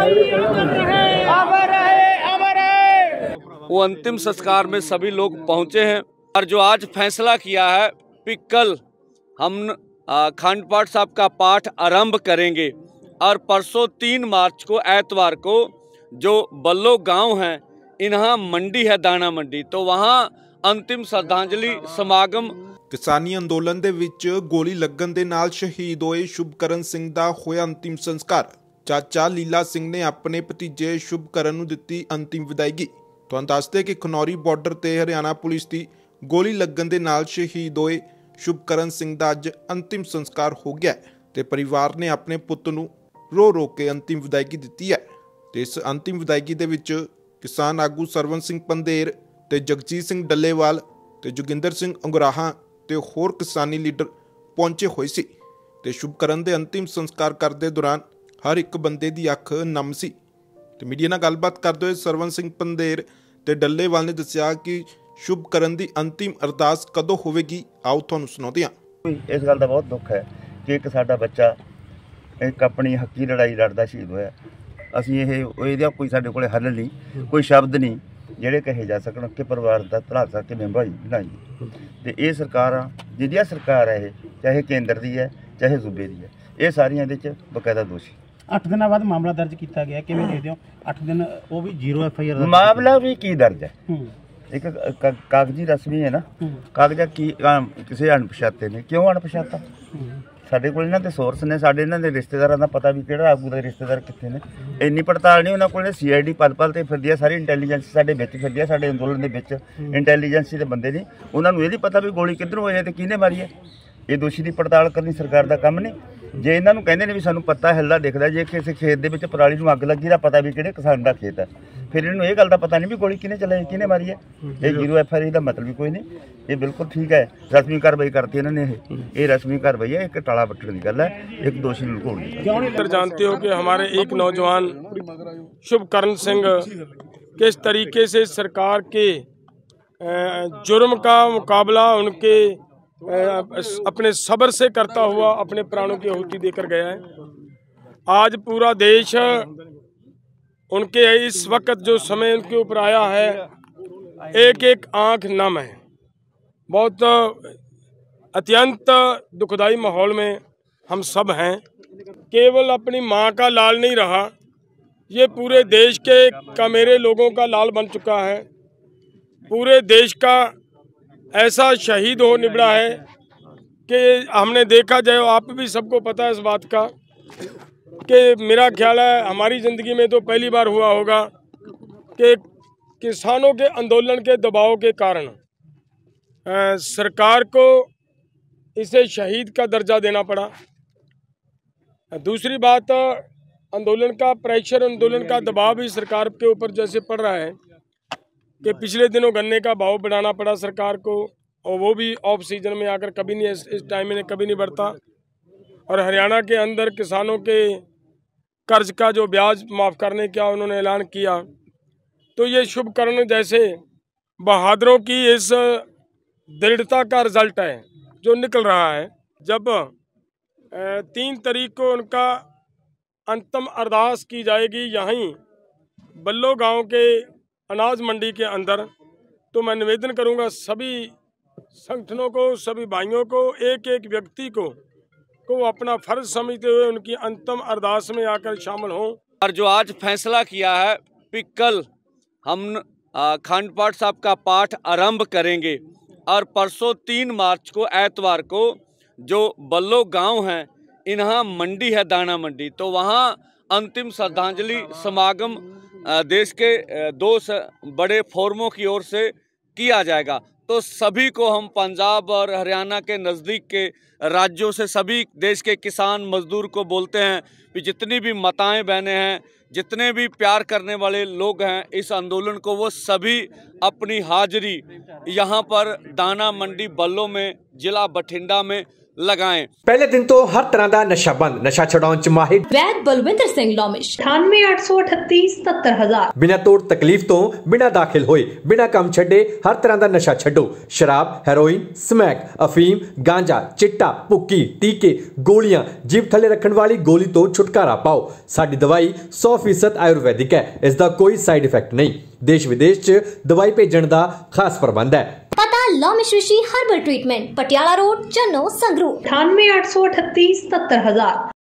वो अंतिम संस्कार में सभी लोग पहुंचे हैं और जो आज फैसला किया है कि कल हम अखंड पाठ साहब का पाठ आरंभ करेंगे और परसों 3 मार्च को एतवार को जो बल्लो गांव है, इन्हां मंडी है दाना मंडी, तो वहां अंतिम श्रद्धांजलि समागम। किसानी अंदोलन दे विच गोली लगन दे नाल शहीद होए शुभकरण सिंह दा होया अंतिम संस्कार। चाचा लीला सिंह ने अपने भतीजे शुभकरण नूं दित्ती अंतिम विदायगी। तुहानूं दसदे कि खनौरी बॉर्डर ते हरियाणा पुलिस दी गोली लगन दे नाल शहीद होए शुभकरण सिंह दा अज अंतिम संस्कार हो गया ते परिवार ने अपने पुत्त नूं रो रो के अंतिम विदायगी दित्ती है। ते इस अंतिम विदायगी दे विच किसान आगू सरवण सिंह पंधेर ते जगजीत सिंह डल्लेवाल ते जोगिंदर सिंह अंगराहा ते होर किसानी लीडर पहुंचे हुए सी। ते शुभकरण दे अंतिम संस्कार करदे दौरान हर एक बंदे दी अख नम सी। ते मीडिया नाल गलबात करदे होए सरवण सिंह पंधेर ते डल्लेवाल ने दस्सिया कि शुभकरण दी अंतिम अरदास कदों होवेगी, आओ तुहानूं सुणाउंदे हां। इस गल दा बहुत दुख है कि एक साडा बच्चा एक अपनी हक्की लड़ाई लड़दा शहीद होया। ਅਸੀਂ ਇਹਦਾ ਕੋਈ ਸਾਡੇ ਕੋਲੇ ਹੱਲ ਨਹੀਂ, ਕੋਈ ਸ਼ਬਦ ਨਹੀਂ ਜਿਹੜੇ ਕਹੇ ਜਾ ਸਕਣ ਕਿ ਪਰਿਵਾਰ ਦਾ ਧਰਾਸਾ ਕਿਵੇਂ ਬਣਾਈ। ਤੇ ਇਹ ਸਰਕਾਰਾਂ ਜਿਹੜੀਆਂ ਸਰਕਾਰ ਹੈ, ਇਹ ਚਾਹੇ ਕੇਂਦਰ ਦੀ ਹੈ ਚਾਹੇ ਸੂਬੇ ਦੀ ਹੈ, ਇਹ ਸਾਰੀਆਂ ਇਹਦੇ 'ਚ ਬਕਾਇਦਾ ਦੋਸ਼ੀ। 8 ਦਿਨਾਂ ਬਾਅਦ ਮਾਮਲਾ ਦਰਜ ਕੀਤਾ ਗਿਆ, ਕਿਵੇਂ ਦੇਖਦੇ ਹੋ? 8 ਦਿਨ ਉਹ ਵੀ 0 FIR ਦਾ ਮਾਮਲਾ ਵੀ ਕੀ ਦਰਜ ਹੈ? ਇੱਕ ਕਾਗਜ਼ੀ ਰਸਮੀ ਹੈ ਨਾ, ਕਾਗਜ਼ਾਂ ਕੀ ਕਿਸੇ ਅਣਪਛਾਤੇ ਨੇ ਕਿਉਂ ਅਣਪਛਾਤਾ? ਸਾਡੇ ਕੋਲ ਇਹਨਾਂ ਦੇ ਸੋਰਸ ਨੇ, ਸਾਡੇ ਇਹਨਾਂ ਦੇ ਰਿਸ਼ਤੇਦਾਰਾਂ ਦਾ ਪਤਾ ਵੀ ਕਿਹੜਾ ਆਗੂ ਦੇ ਰਿਸ਼ਤੇਦਾਰ ਕਿੱਥੇ ਨੇ। ਇੰਨੀ ਪੜਤਾਲ ਨਹੀਂ ਉਹਨਾਂ ਕੋਲ। CID ਪਲ ਤੇ ਫਿਰਦੀ ਆ, ਸਾਰੀ ਇੰਟੈਲੀਜੈਂਸ ਸਾਡੇ ਵਿੱਚ ਫਿਰਦੀ ਆ, ਸਾਡੇ ਅੰਦੋਲਨ ਦੇ ਵਿੱਚ ਇੰਟੈਲੀਜੈਂਸੀ ਦੇ ਬੰਦੇ ਨੇ। ਉਹਨਾਂ ਨੂੰ ਇਹ ਨਹੀਂ ਪਤਾ ਵੀ ਗੋਲੀ ਕਿੱਧਰੋਂ ਹੋਈ ਹੈ ਤੇ ਕਿਹਨੇ ਮਾਰੀ ਹੈ। ਇਹ ਦੋਸ਼ੀ ਦੀ ਪੜਤਾਲ ਕਰਨੀ ਸਰਕਾਰ ਦਾ ਕੰਮ ਨਹੀਂ। ਜੇ ਇਹਨਾਂ ਨੂੰ ਕਹਿੰਦੇ ਨੇ ਵੀ ਸਾਨੂੰ ਪਤਾ ਹਿੱਲਦਾ ਦਿਖਦਾ, ਜੇ ਕਿਸੇ ਖੇਤ ਦੇ ਵਿੱਚ ਪਰਾਲੀ ਨੂੰ ਅੱਗ ਲੱਗੀ ਦਾ ਪਤਾ ਵੀ ਕਿਹੜੇ ਕਿਸਾਨ ਦਾ ਖੇਤ ਹੈ, ਫਿਰ ਇਹਨੂੰ ਇਹ ਗੱਲ ਦਾ ਪਤਾ ਨਹੀਂ ਵੀ ਗੋਲੀ ਕਿਹਨੇ ਚਲਾਈ, ਕਿਹਨੇ ਮਾਰੀ ਹੈ। ਇਹ 0 FIR ਦਾ ਮਤਲਬ ਵੀ ਕੋਈ ਨਹੀਂ। ਇਹ ਬਿਲਕੁਲ ਠੀਕ ਹੈ, ਰਸਮੀ ਕਾਰਵਾਈ ਕਰਤੀ ਇਹਨਾਂ ਨੇ। ਇਹ रस्मी कार्रवाई है, एक टाला बट्टने की गल है, एक दोषी क्यों जानते हो कि हमारे एक नौजवान शुभकरण सिंह किस तरीके से सरकार के जुर्म का मुकाबला उनके अपने सब्र से करता हुआ अपने प्राणों की आहुति देकर गया है। आज पूरा देश उनके इस वक्त जो समय उनके ऊपर आया है, एक एक आंख नम है। बहुत अत्यंत दुखदाई माहौल में हम सब हैं। केवल अपनी माँ का लाल नहीं रहा, ये पूरे देश का मेरे लोगों का लाल बन चुका है। पूरे देश का ऐसा शहीद हो निबड़ा है कि हमने देखा जाए, आप भी सबको पता है इस बात का कि मेरा ख्याल है हमारी ज़िंदगी में तो पहली बार हुआ होगा कि किसानों के आंदोलन के दबाव के कारण सरकार को इसे शहीद का दर्जा देना पड़ा। दूसरी बात, आंदोलन का प्रेशर, आंदोलन का दबाव भी सरकार के ऊपर जैसे पड़ रहा है कि पिछले दिनों गन्ने का भाव बढ़ाना पड़ा सरकार को, और वो भी ऑफ सीजन में आकर कभी नहीं, इस टाइम में कभी नहीं बढ़ता। और हरियाणा के अंदर किसानों के कर्ज का जो ब्याज माफ़ करने का उन्होंने ऐलान किया। तो ये शुभकरण जैसे बहादुरों की इस दृढ़ता का रिजल्ट है जो निकल रहा है। जब 3 तारीख को उनका अंतिम अरदास की जाएगी यहीं बल्लो गांव के अनाज मंडी के अंदर, तो मैं निवेदन करूंगा सभी संगठनों को, सभी भाइयों को, एक एक व्यक्ति को अपना फर्ज समझते हुए उनकी अंतिम अरदास में आकर शामिल हों। और जो आज फैसला किया है कि कल हम अखंड पाठ साहब का पाठ आरंभ करेंगे और परसों 3 मार्च को एतवार को जो बल्लो गांव है, इन्हां मंडी है दाना मंडी, तो वहां अंतिम श्रद्धांजलि समागम देश के 2 बड़े फोरमों की ओर से किया जाएगा। तो सभी को हम पंजाब और हरियाणा के नज़दीक के राज्यों से सभी देश के किसान मजदूर को बोलते हैं कि जितनी भी माताएं बहनें हैं, जितने भी प्यार करने वाले लोग हैं इस आंदोलन को, वो सभी अपनी हाजिरी यहाँ पर दाना मंडी बल्लो में, जिला बठिंडा में लगाएं। पहले दिन तो हर तरह का नशा बंद, नशा छुड़ाउण च माहिर वैद बलविंदर सिंह लोमिश 9883877000 बिना तोड़ तकलीफ तो बिना दाखिल होए बिना काम छड्डे हर तरह का नशा छड्डो। शराब, हेरोइन, स्मैक, अफीम, गांजा, चिट्टा, भुक्की, टीके, गोलियां, जीभ थले रखने वाली गोली तो छुटकारा पाओ। साडी दवाई 100% आयुर्वैदिक है, इसका कोई साइड इफेक्ट नहीं। देश विदेश च दवाई भेजण दा खास प्रबंध है। पता Lomish Rishi herbal treatment, Patiala road, Channo, Sangrur 9883877000।